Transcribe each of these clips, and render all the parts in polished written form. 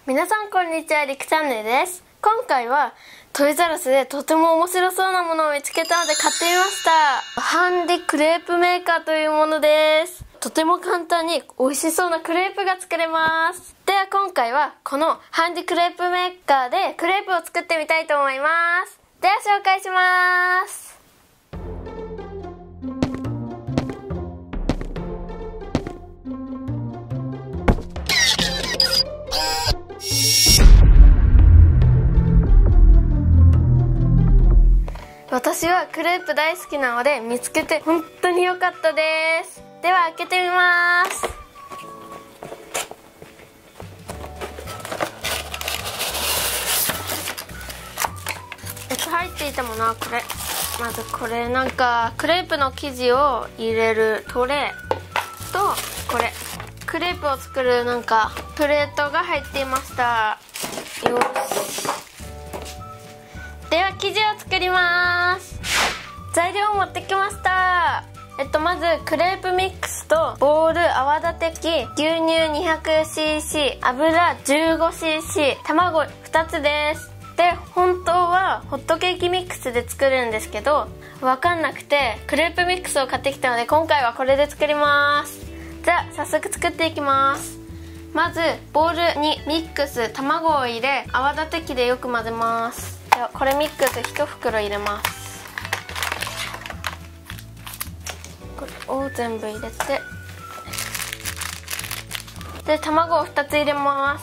皆さんこんにちは、りくチャンネルです。今回はトイザらスでとても面白そうなものを見つけたので買ってみました。ハンディクレープメーカーというものです。とても簡単に美味しそうなクレープが作れます。では今回はこのハンディクレープメーカーでクレープを作ってみたいと思います。では紹介します。私はクレープ大好きなので見つけて本当に良かったです。では開けてみます。入っていたものはこれ。まずこれなんかクレープの生地を入れるトレーと、これクレープを作るなんかプレートが入っていました。よし、では生地を作ります。材料を持ってきました。まずクレープミックスとボウル、泡立て器、牛乳 200cc、 油 15cc、 卵2つです。で本当はホットケーキミックスで作るんですけど分かんなくてクレープミックスを買ってきたので今回はこれで作ります。じゃあ早速作っていきます。まずボウルにミックス、卵を入れ泡立て器でよく混ぜます。ではこれミックス1袋入れます。これを全部入れて、で卵を2つ入れます。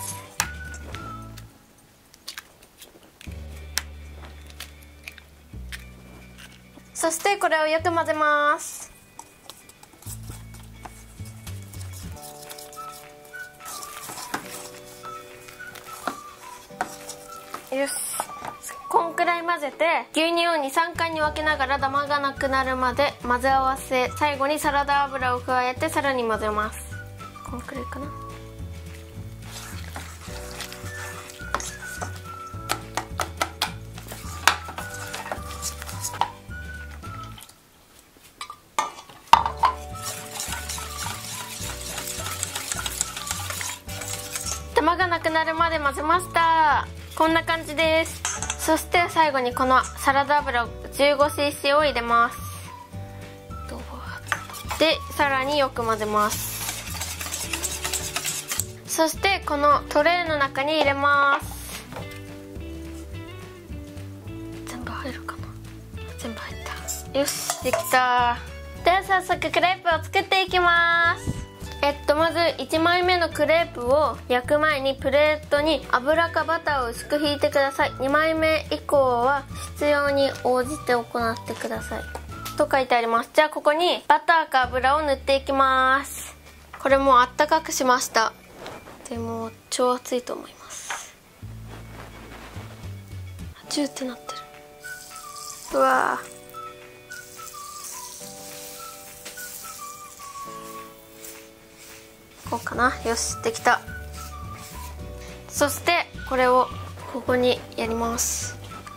そしてこれをよく混ぜます。よし、こんくらい混ぜて牛乳を 2,3 回に分けながらダマがなくなるまで混ぜ合わせ、最後にサラダ油を加えてさらに混ぜます。こんくらいかな。ダマがなくなるまで混ぜました。こんな感じです。そして最後にこのサラダ油 15cc を入れます。でさらによく混ぜます。そしてこのトレーの中に入れます。全部入るかな。全部入った。よし、できた。では早速クレープを作っていきます。まず1枚目のクレープを焼く前にプレートに油かバターを薄くひいてください。2枚目以降は必要に応じて行ってくださいと書いてあります。じゃあここにバターか油を塗っていきます。これもうあったかくしました。でも超熱いと思います。ジューってなってる。うわー、こうかな。よし、できた。そしてこれをここにやります。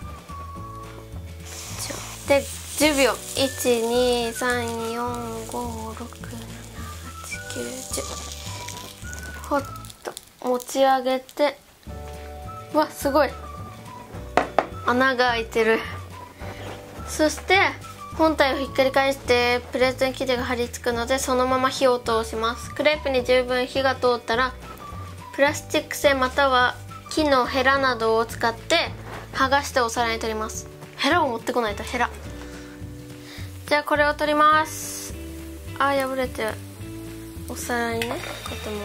で10秒、12345678910、ほっと持ち上げて、うわすごい穴が開いてる。そして本体をひっくり返してプレートに生地が貼り付くのでそのまま火を通します。クレープに十分火が通ったらプラスチック製または木のヘラなどを使って剥がしてお皿に取ります。ヘラを持ってこないと。ヘラ。じゃあこれを取ります。あー、破れてお皿にね、とても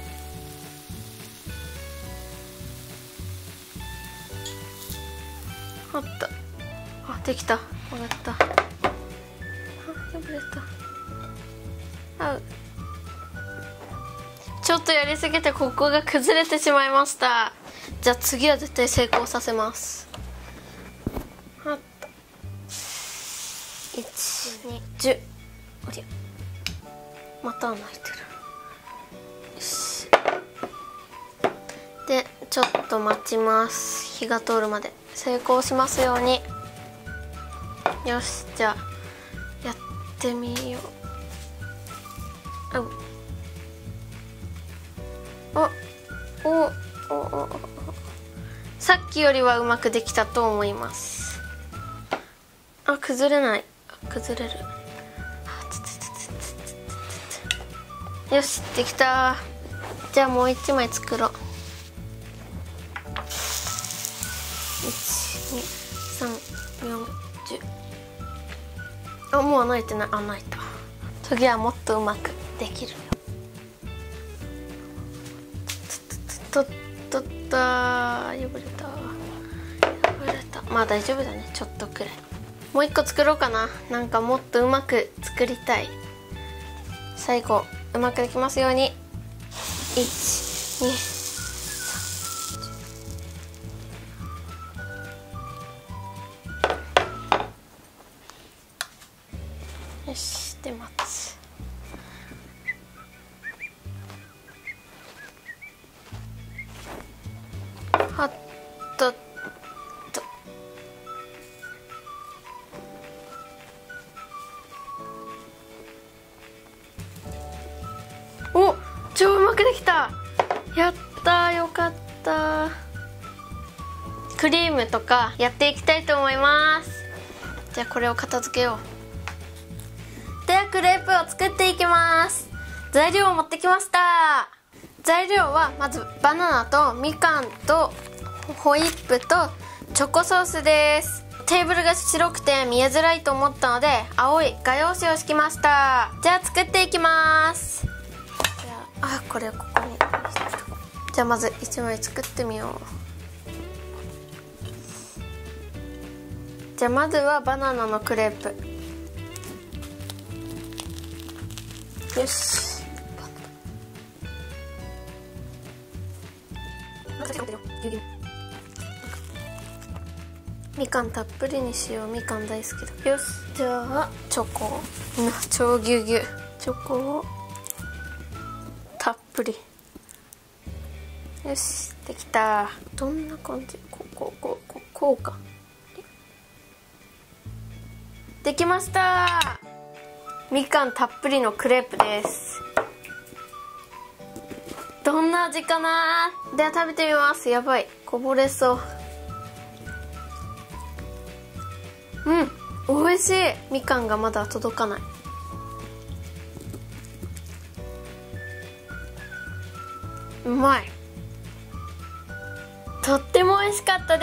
あった。あ、できた。分かった。破れた。あ、ちょっとやりすぎてここが崩れてしまいました。じゃあ次は絶対成功させます。あった。1、2、10。おりゃ、また穴開いてる。よし。でちょっと待ちます。火が通るまで。成功しますように。よし、じゃあやってみよう。お、 さっきよりはうまくできたと思います。あ、崩れない。崩れる。よし、できた。じゃあもう1枚作ろう。12340。あ、もう穴開いてない。穴開いた。次はもっとうまくできるよ。とったー。破れた。まあ大丈夫だね、ちょっとくらい。もう1個作ろうかな。なんかもっとうまく作りたい。最後うまくできますように。123。よし、で待つ。はっとっと。お、超うまくできた。やったー、よかったー。クリームとかやっていきたいと思います。じゃあこれを片付けよう。ではクレープを作っていきます。材料を持ってきました。材料はまずバナナとみかんとホイップとチョコソースです。テーブルが白くて見えづらいと思ったので青い画用紙を敷きました。じゃあ作っていきます。じゃあ、これをここに。じゃあまず1枚作ってみよう。じゃあまずはバナナのクレープ。よし。みかんたっぷりにしよう。みかん大好きだ。よし。じゃあチョコ。超ぎゅうぎゅう。チョコをたっぷり。よし、できた。どんな感じ？こうか。できました。みかんたっぷりのクレープです。どんな味かな。では食べてみます。やばい、こぼれそう。美味しい。みかんがまだ届かない。うまい。とっても美味しかったです。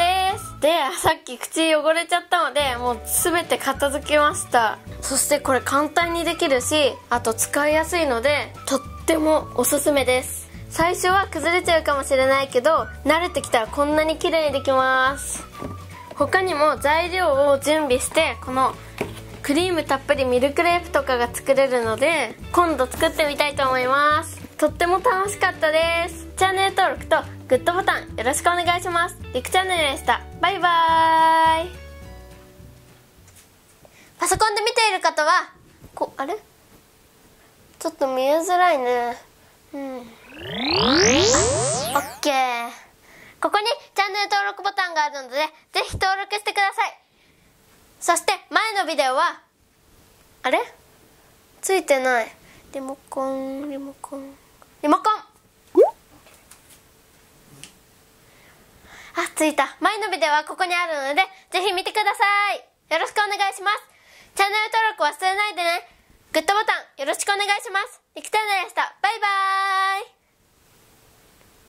で、さっき口汚れちゃったのでもう全て片付けました。そしてこれ簡単にできるし、あと使いやすいのでとってもおすすめです。最初は崩れちゃうかもしれないけど慣れてきたらこんなに綺麗にできます。他にも材料を準備してこのクリームたっぷりミルクレープとかが作れるので今度作ってみたいと思います。とっても楽しかったです。チャンネル登録とグッドボタンよろしくお願いします。りくチャンネルでした。バイバーイ。パソコンで見ている方はあれちょっと見えづらいね。オッケー。ここにチャンネル登録ボタンがあるのでぜひ登録してください。そして前のビデオはあれついてない。リモコンついた。前のビデオはここにあるのでぜひ見てください。よろしくお願いします。チャンネル登録忘れないでね。グッドボタンよろしくお願いします。りくチャンネルでした。バイバーイ。